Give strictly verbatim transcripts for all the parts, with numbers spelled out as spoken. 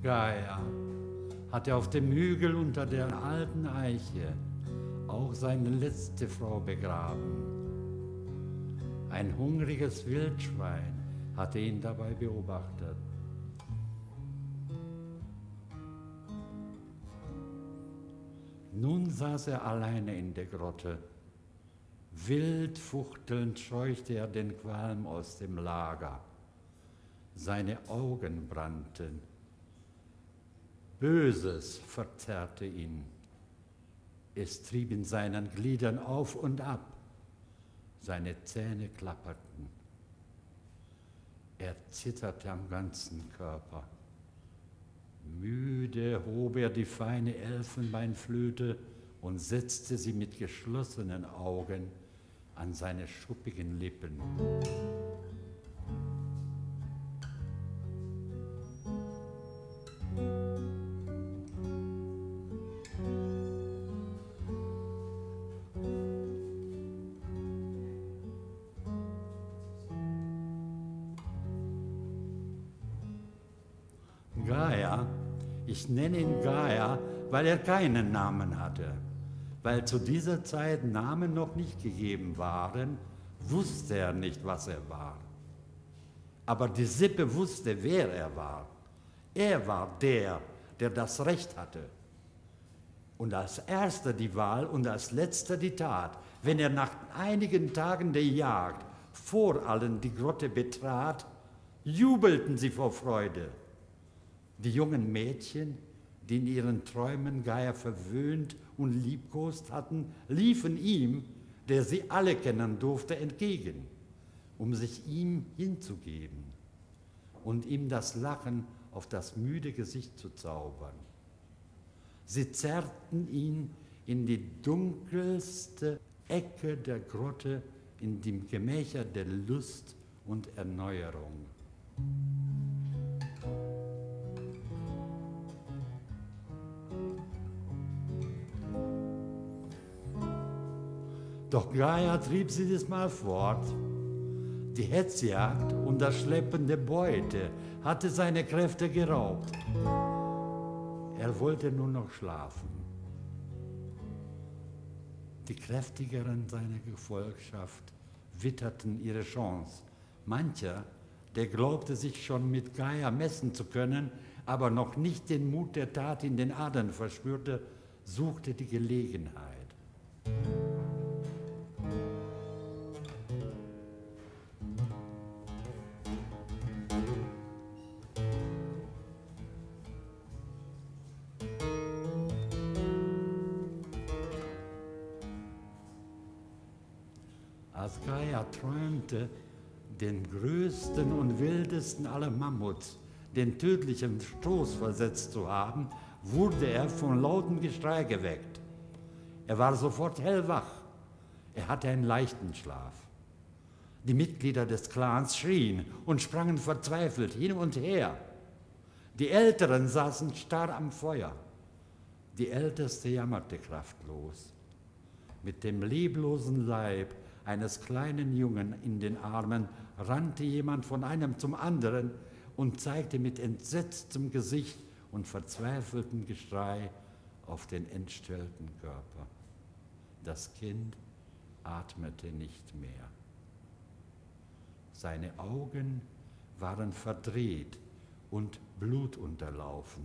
Gaia hatte auf dem Hügel unter der alten Eiche auch seine letzte Frau begraben. Ein hungriges Wildschwein hatte ihn dabei beobachtet. Nun saß er alleine in der Grotte. Wild fuchtelnd scheuchte er den Qualm aus dem Lager. Seine Augen brannten. Böses verzerrte ihn. Es trieb in seinen Gliedern auf und ab. Seine Zähne klapperten. Er zitterte am ganzen Körper. Müde hob er die feine Elfenbeinflöte und setzte sie mit geschlossenen Augen an seine schuppigen Lippen. Gaia, ich nenne ihn Gaia, weil er keinen Namen hatte. Weil zu dieser Zeit Namen noch nicht gegeben waren, wusste er nicht, was er war. Aber die Sippe wusste, wer er war. Er war der, der das Recht hatte. Und als erster die Wahl und als letzter die Tat. Wenn er nach einigen Tagen der Jagd vor allen die Grotte betrat, jubelten sie vor Freude. Die jungen Mädchen, die in ihren Träumen Gaia verwöhnt und liebkost hatten, liefen ihm, der sie alle kennen durfte, entgegen, um sich ihm hinzugeben und ihm das Lachen auf das müde Gesicht zu zaubern. Sie zerrten ihn in die dunkelste Ecke der Grotte, in die Gemächer der Lust und Erneuerung. Doch Gaia trieb sie diesmal fort. Die Hetzjagd und das Schleppen der Beute hatte seine Kräfte geraubt. Er wollte nur noch schlafen. Die Kräftigeren seiner Gefolgschaft witterten ihre Chance. Mancher, der glaubte, sich schon mit Gaia messen zu können, aber noch nicht den Mut der Tat in den Adern verspürte, suchte die Gelegenheit. Als Gaia träumte, den größten und wildesten aller Mammuts, den tödlichen Stoß versetzt zu haben, wurde er von lautem Geschrei geweckt. Er war sofort hellwach. Er hatte einen leichten Schlaf. Die Mitglieder des Clans schrien und sprangen verzweifelt hin und her. Die Älteren saßen starr am Feuer. Die Älteste jammerte kraftlos. Mit dem leblosen Leib eines kleinen Jungen in den Armen rannte jemand von einem zum anderen und zeigte mit entsetztem Gesicht und verzweifeltem Geschrei auf den entstellten Körper. Das Kind atmete nicht mehr. Seine Augen waren verdreht und blutunterlaufen.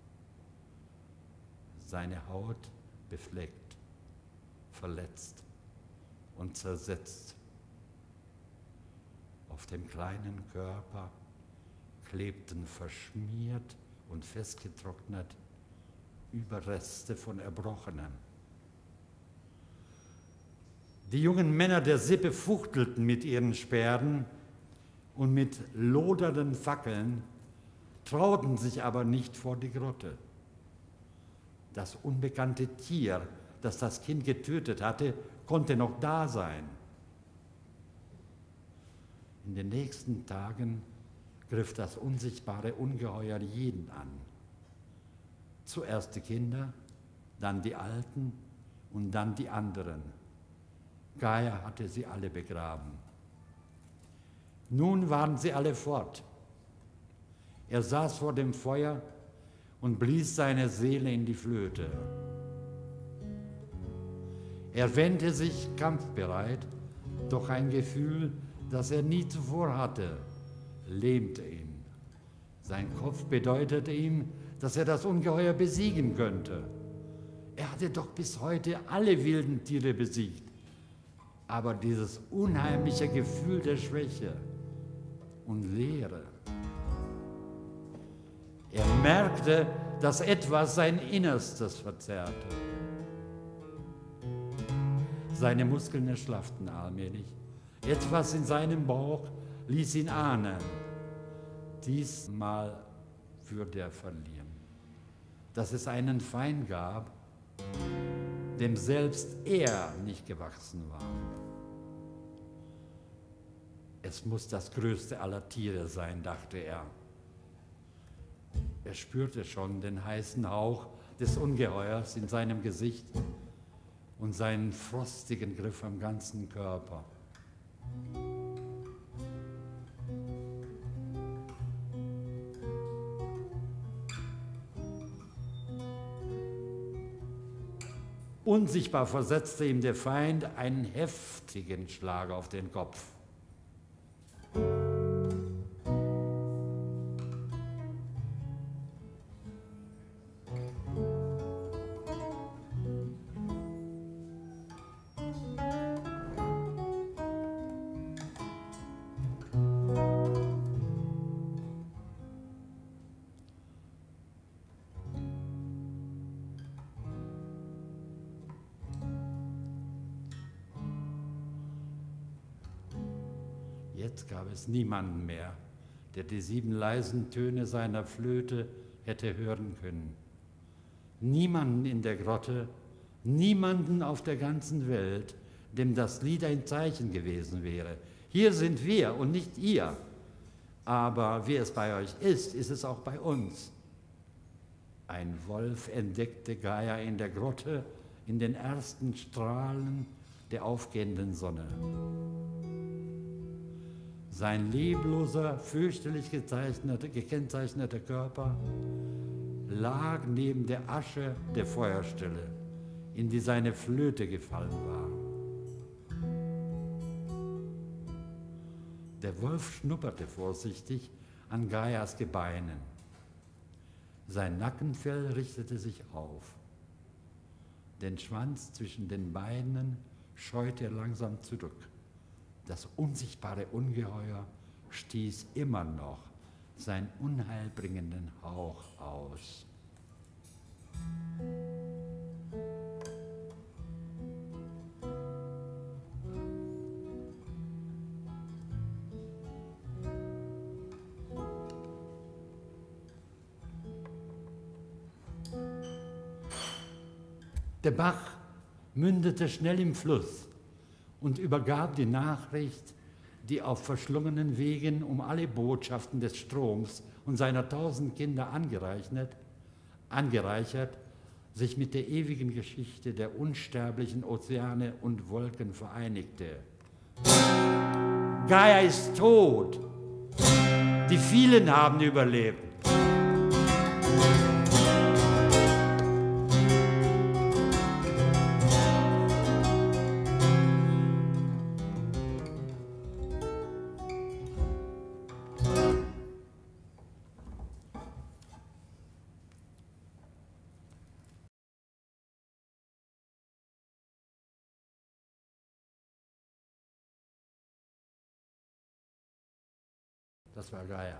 Seine Haut befleckt, verletzt und zersetzt. Auf dem kleinen Körper klebten verschmiert und festgetrocknet Überreste von Erbrochenem. Die jungen Männer der Sippe fuchtelten mit ihren Speeren und mit lodernden Fackeln, trauten sich aber nicht vor die Grotte. Das unbekannte Tier, das das Kind getötet hatte, konnte noch da sein. In den nächsten Tagen griff das unsichtbare Ungeheuer jeden an. Zuerst die Kinder, dann die Alten und dann die anderen. Gaia hatte sie alle begraben. Nun waren sie alle fort. Er saß vor dem Feuer, und blies seine Seele in die Flöte. Er wendete sich kampfbereit, doch ein Gefühl, das er nie zuvor hatte, lähmte ihn. Sein Kopf bedeutete ihm, dass er das Ungeheuer besiegen könnte. Er hatte doch bis heute alle wilden Tiere besiegt. Aber dieses unheimliche Gefühl der Schwäche und Leere. Er merkte, dass etwas sein Innerstes verzerrte. Seine Muskeln erschlafften allmählich. Etwas in seinem Bauch ließ ihn ahnen, diesmal würde er verlieren. Dass es einen Feind gab, dem selbst er nicht gewachsen war. Es muss das größte aller Tiere sein, dachte er. Er spürte schon den heißen Hauch des Ungeheuers in seinem Gesicht und seinen frostigen Griff am ganzen Körper. Unsichtbar versetzte ihm der Feind einen heftigen Schlag auf den Kopf. Jetzt gab es niemanden mehr, der die sieben leisen Töne seiner Flöte hätte hören können. Niemanden in der Grotte, niemanden auf der ganzen Welt, dem das Lied ein Zeichen gewesen wäre. Hier sind wir und nicht ihr. Aber wie es bei euch ist, ist es auch bei uns. Ein Wolf entdeckte Gaia in der Grotte in den ersten Strahlen der aufgehenden Sonne. Sein lebloser, fürchterlich gekennzeichneter Körper lag neben der Asche der Feuerstelle, in die seine Flöte gefallen war. Der Wolf schnupperte vorsichtig an Gaias Gebeinen. Sein Nackenfell richtete sich auf. Den Schwanz zwischen den Beinen scheute er langsam zurück. Das unsichtbare Ungeheuer stieß immer noch seinen unheilbringenden Hauch aus. Der Bach mündete schnell im Fluss und übergab die Nachricht, die auf verschlungenen Wegen um alle Botschaften des Stroms und seiner tausend Kinder angereichert, angereichert, sich mit der ewigen Geschichte der unsterblichen Ozeane und Wolken vereinigte. Gaia ist tot. Die vielen haben überlebt. Das war Gaia.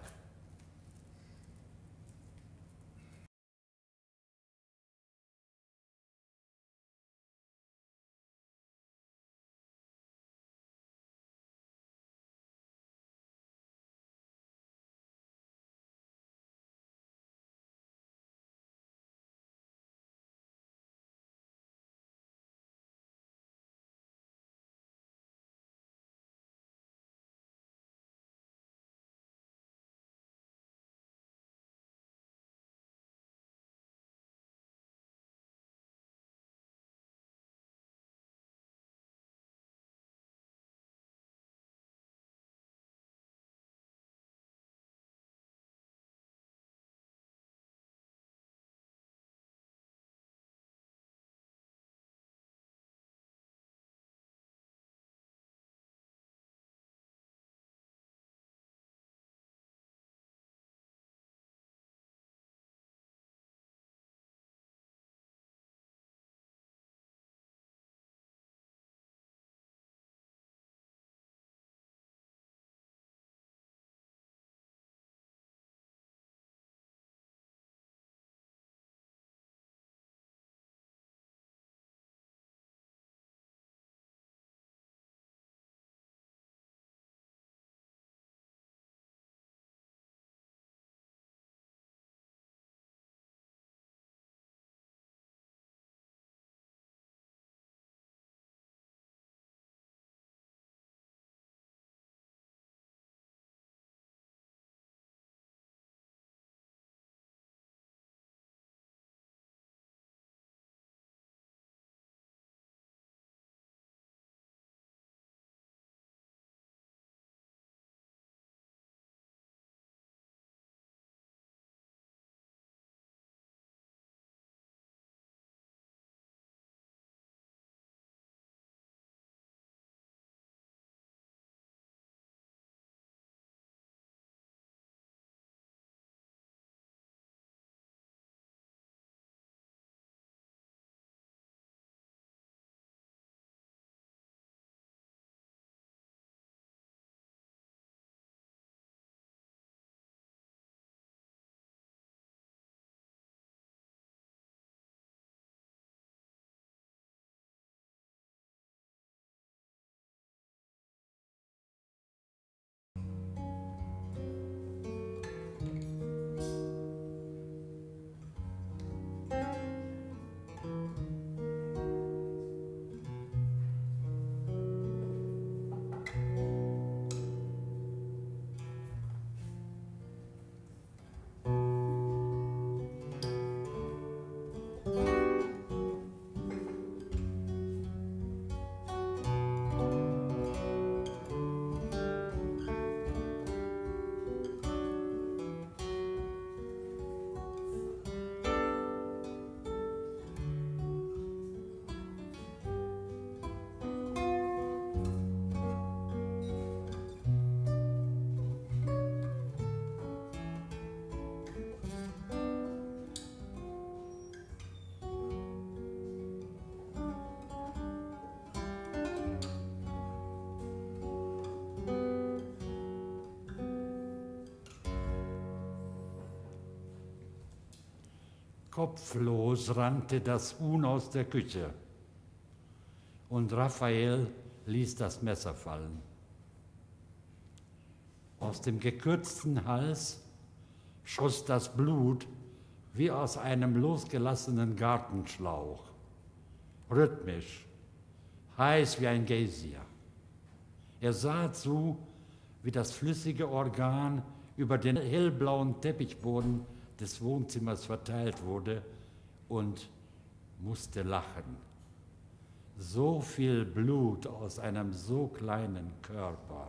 Kopflos rannte das Huhn aus der Küche und Raphael ließ das Messer fallen. Aus dem gekürzten Hals schoss das Blut wie aus einem losgelassenen Gartenschlauch, rhythmisch, heiß wie ein Geysir. Er sah zu, wie das flüssige Organ über den hellblauen Teppichboden des Wohnzimmers verteilt wurde und musste lachen. So viel Blut aus einem so kleinen Körper.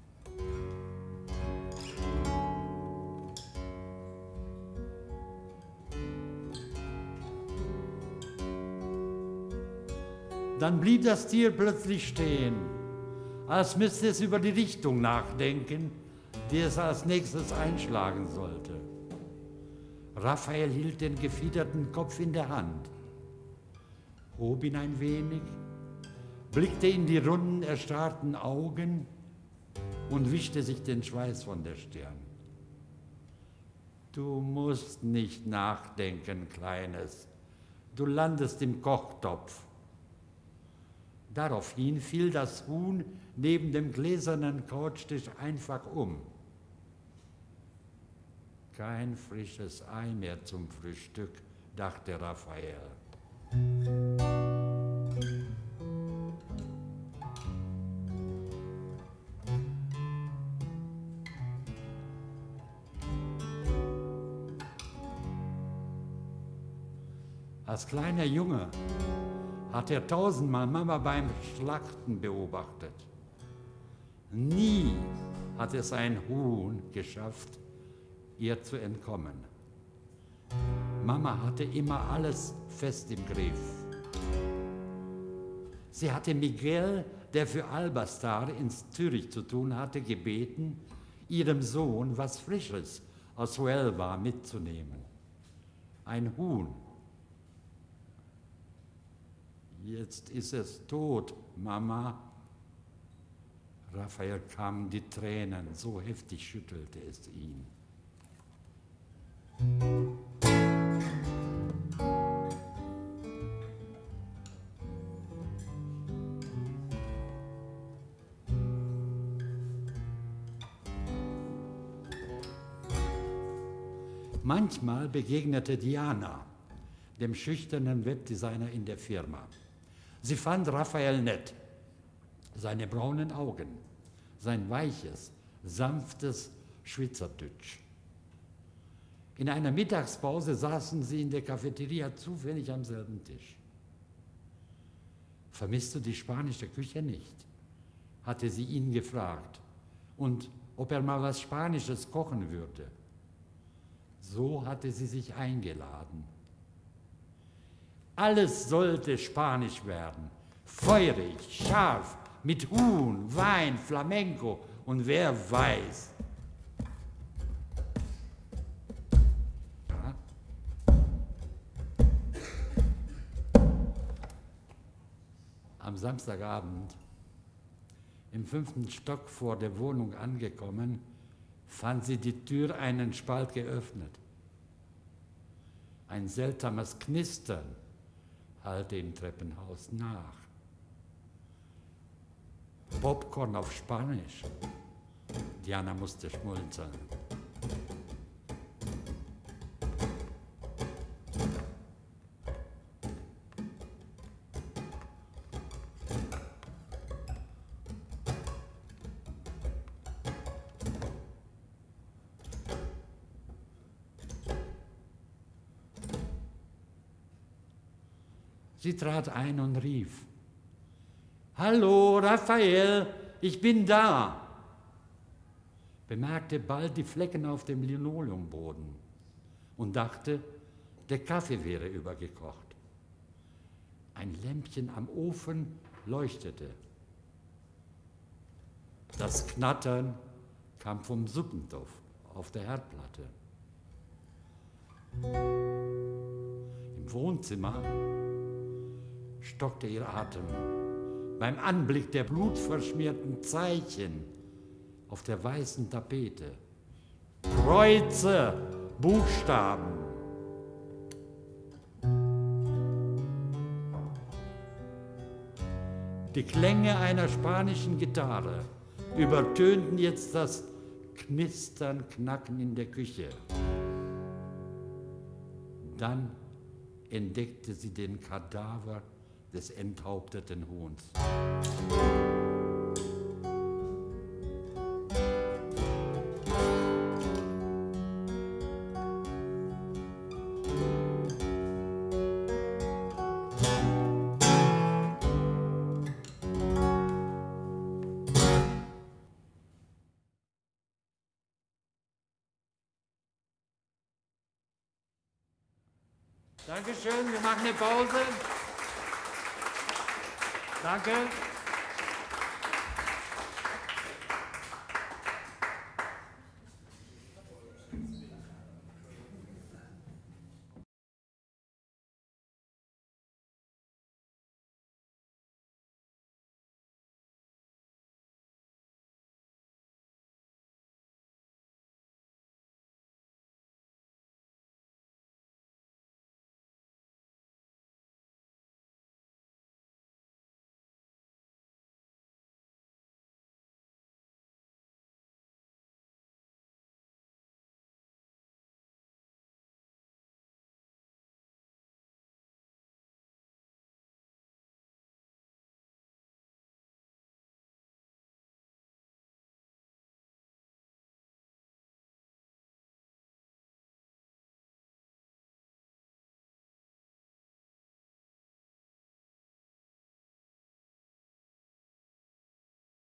Dann blieb das Tier plötzlich stehen, als müsste es über die Richtung nachdenken, die es als nächstes einschlagen sollte. Raphael hielt den gefiederten Kopf in der Hand, hob ihn ein wenig, blickte in die runden, erstarrten Augen und wischte sich den Schweiß von der Stirn. Du musst nicht nachdenken, Kleines, du landest im Kochtopf. Daraufhin fiel das Huhn neben dem gläsernen Couchtisch einfach um. Kein frisches Ei mehr zum Frühstück, dachte Raphael. Als kleiner Junge hat er tausendmal Mama beim Schlachten beobachtet. Nie hat es ein Huhn geschafft, ihr zu entkommen. Mama hatte immer alles fest im Griff. Sie hatte Miguel, der für Albastar in Zürich zu tun hatte, gebeten, ihrem Sohn was Frisches aus Huelva mitzunehmen. Ein Huhn. Jetzt ist es tot, Mama. Raphael kamen die Tränen, so heftig schüttelte es ihn. Manchmal begegnete Diana, dem schüchternen Webdesigner in der Firma. Sie fand Raphael nett, seine braunen Augen, sein weiches, sanftes Schweizerdeutsch. In einer Mittagspause saßen sie in der Cafeteria zufällig am selben Tisch. Vermisst du die spanische Küche nicht? Hatte sie ihn gefragt. Und ob er mal was Spanisches kochen würde. So hatte sie sich eingeladen. Alles sollte spanisch werden. Feurig, scharf, mit Huhn, Wein, Flamenco und wer weiß. Ja. Am Samstagabend, im fünften Stock vor der Wohnung angekommen, fand sie die Tür einen Spalt geöffnet. Ein seltsames Knistern hallte im Treppenhaus nach. Popcorn auf Spanisch. Diana musste schmunzeln. Sie trat ein und rief: Hallo, Raphael, ich bin da. Bemerkte bald die Flecken auf dem Linoleumboden und dachte, der Kaffee wäre übergekocht. Ein Lämpchen am Ofen leuchtete. Das Knattern kam vom Suppentopf auf der Herdplatte. Im Wohnzimmer stockte ihr Atem beim Anblick der blutverschmierten Zeichen auf der weißen Tapete. Kreuze, Buchstaben. Die Klänge einer spanischen Gitarre übertönten jetzt das Knistern, Knacken in der Küche. Dann entdeckte sie den Kadaver des enthaupteten Huhns. Dankeschön, wir machen eine Pause. Danke.